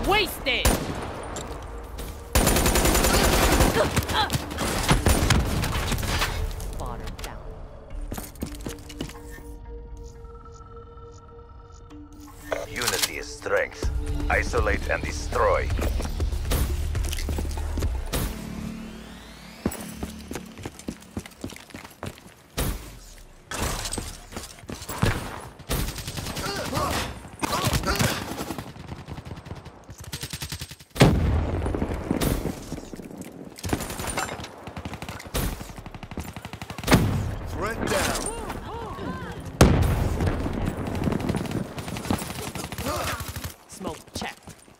Wasted! Watered down. Unity is strength. Isolate and destroy. Threat down. Smoke check.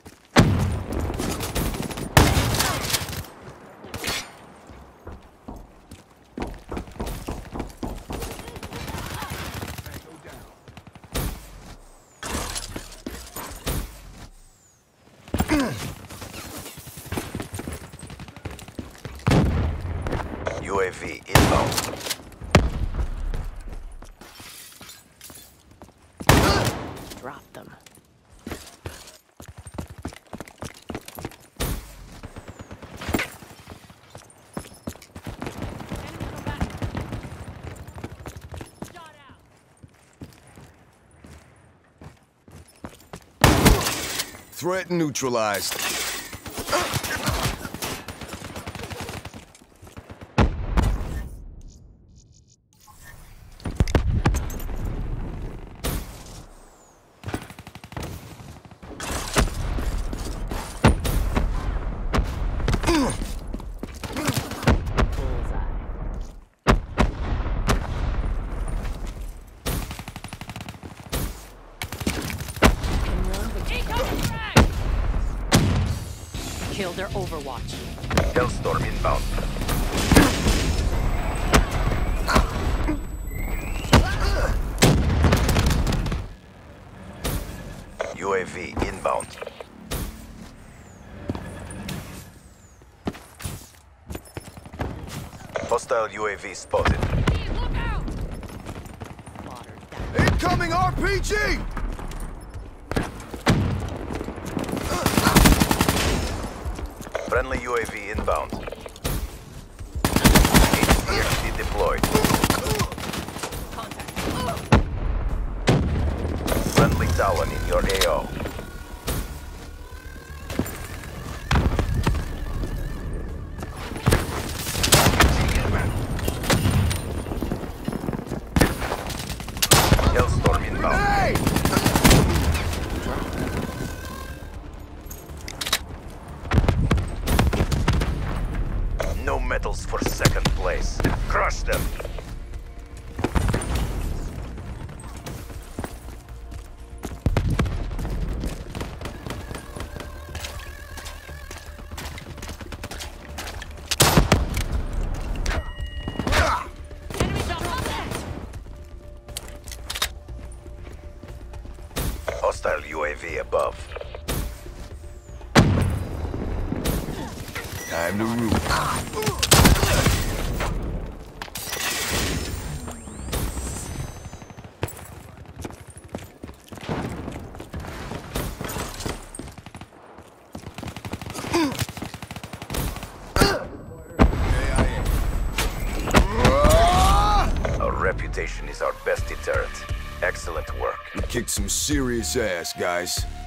UAV inbound. Drop them. Threat neutralized. Kill their Overwatch. Hellstorm inbound. UAV inbound. Hostile UAV spotted. Look out! Watered down. Incoming RPG! Friendly UAV inbound. HCXD deployed. Contact. Friendly Talon in your AO. Hellstorm inbound. Hey! No medals for second place. Crush them. Enemy shot contact! Hostile UAV above. Time to root. Our reputation is our best deterrent. Excellent work. We kicked some serious ass, guys.